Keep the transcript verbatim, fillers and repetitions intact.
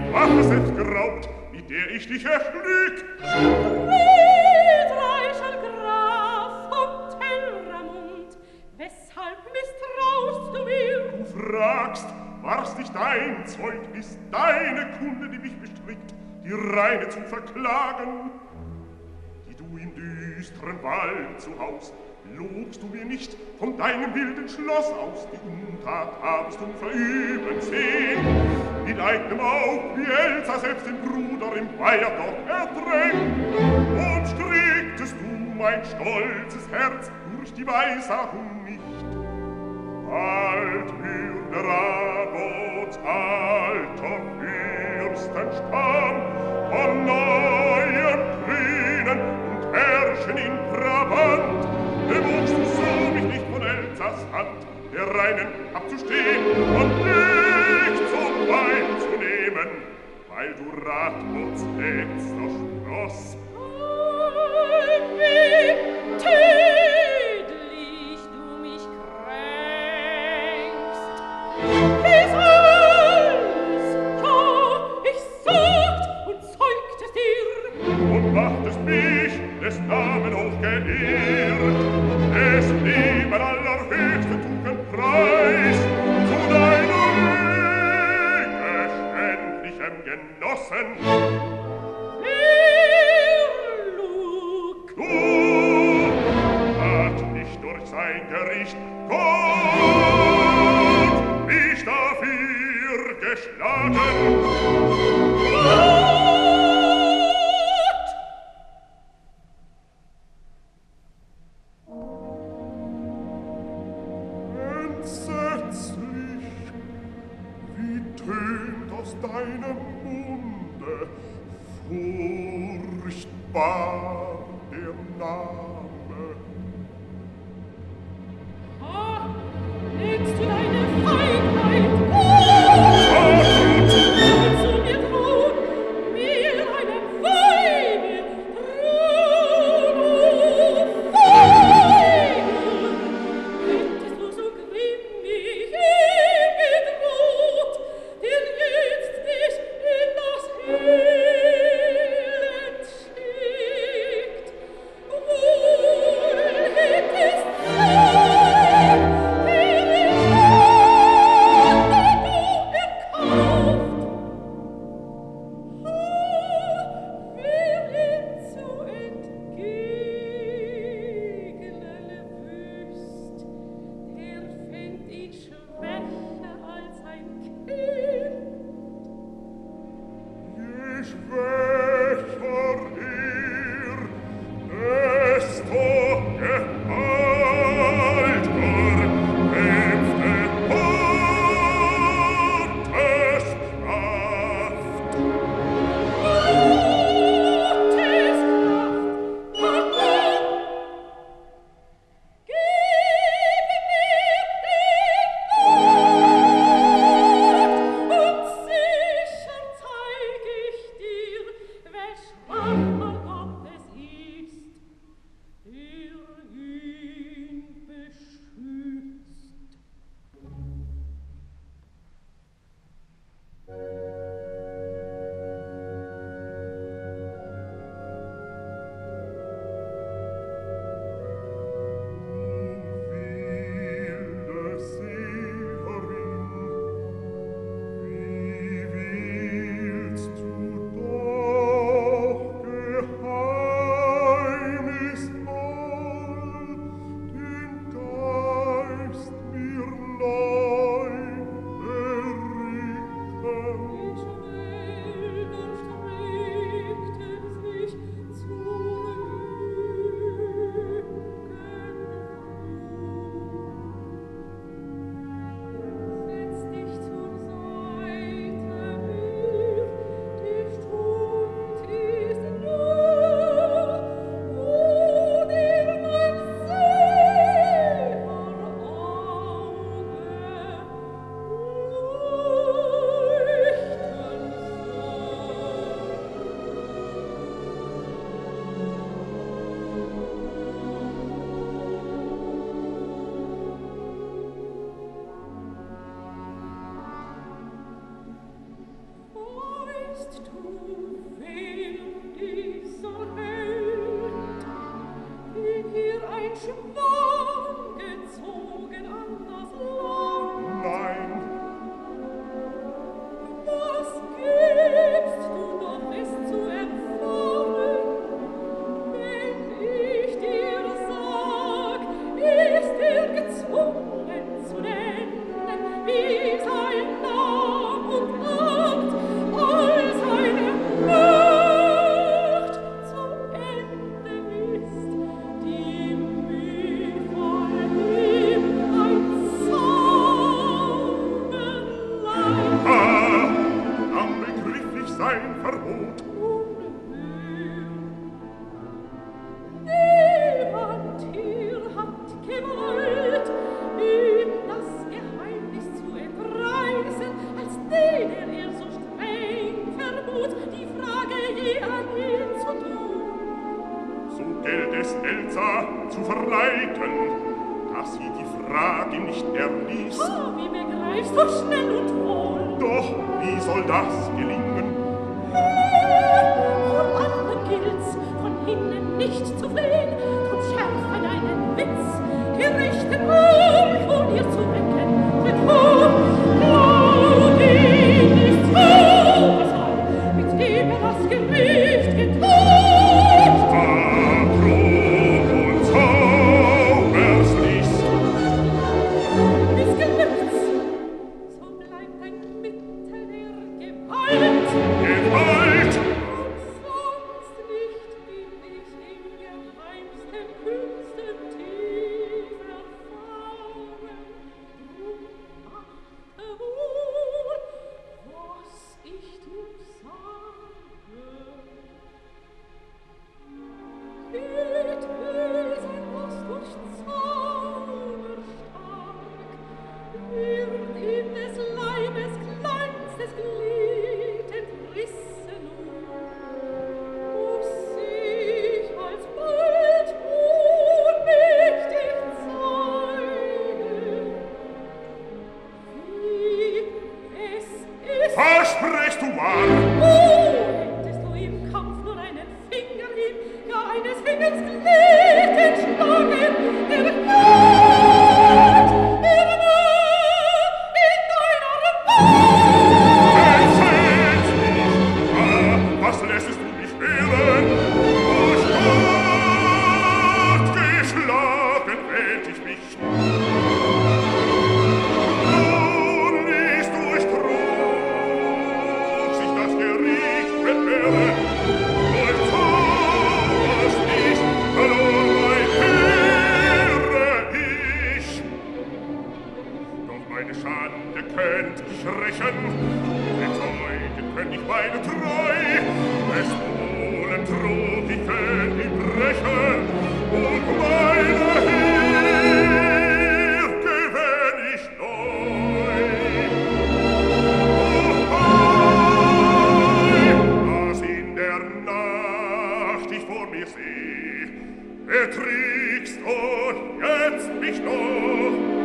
Waffe selbst geraubt, mit der ich dich erschlüg. Friedreicher Graf von Telramund, weshalb misstraust du mir? Du fragst, war's nicht dein Zeugnis, deine Kunde, die mich bestrickt, die Reine zu verklagen, die du im düsteren Wald zu Haus logst du mir nicht von deinem wilden Schloss aus, die Untat habst du verüben sehen, mit eigenem Aug, wie Elsa selbst den Bruder im Weiher dort ertränkt, und stricktest du mein stolzes Herz durch die Weissachung nicht. Bald würde Ragots alter Fürstenstamm von neuem grünen und herrschen in Brabant. Bewogst du so, mich nicht von Elsas Hand der Reinen abzustehen und dich zum Weib zu nehmen, weil du Radbots letzter Spross. Wie tödlich du mich kränkst. Ich soll's, ja, ich sagt und zeugt es dir. Und machtest mich des Namen hoch geehrt, es neben allerhöchsten Tugendpreis zu deiner Lüge schändlichem Genossen. Wer lug? Du hat nicht durch sein Gericht Gott mich dafür geschlagen. Deinem Munde furchtbar der Name. Ah, legst du deine Feigheit vor? Willst du mir drohen, mir einem Weibe drohen, o Feige? Hättest du so grimmig ihm gedroht, dir jetzt dich in das Elend schickt, wohl hättest du, wie die Schande du erkauft. Ah, wer ihm zu entgegnen wüsst, der fänd ihn schwächer als ein Kind. Je schwächer er, desto gehaltner kämpft er Gottes Kraft. Gottes Kraft, Papa, gib mir den Mut, und sicher zeig ich dir, wer schwacher Gottes ist, der ihn beschützt. Wilde Seherin, wie willst du doch Verbot. Niemand hier hat gewollt, ihm das Geheimnis zu entreißen, als den er so streng verbot, die Frage je an ihn zu tun. So gilt es Elsa zu verleiten, dass sie die Frage nicht erließ. Oh, wie begreifst du schnell und wohl? Doch wie soll das gelingen? Vor allem gilt's, von hinnen nicht zu fliehen, drum schärfe deinen Witz, die rechte Mund von ihr zu wecken. Denn wo, Claudine ist Zaubersal, mit dem er das Gericht geteilt. Vertrug und Zaubers nicht. Missgelückt's, so bleibt ein Mittel der Gewalt. Gewalt! Und sonst nicht bin ich in geheimsten Künsten tief erfahren. Drum achte wohl, was ich dir sage. Mit Wesen, was durch Zauber stark, wird in des Leibes kleinstes Glied entrissen nun, muss sich alsbald ohnmächtig zeigen, wie es ist. Versprichst du wahr? Oh, hättest du im Kampf nur einen Finger hin, ja eines Fingers Glied entschlagen, der Herd, der Mann in deiner Macht. Erzähl's nicht! Ah, was lässest du mich hören? Durch Gott geschlagen wählt ich mich. Nun ließ durch Trug sich das Gericht bewähren. Durch Zaubers nicht verlor mein Ehre ich. Doch meine Schande könnt ich rächen, bezeugen könnt ich meine Treu, es wohlen trug ich könnt ich brechen, und meine Heer gewänn ich neu. Oh, was in der Nacht ich vor mir seh, erträgst, oh, jetzt mich noch,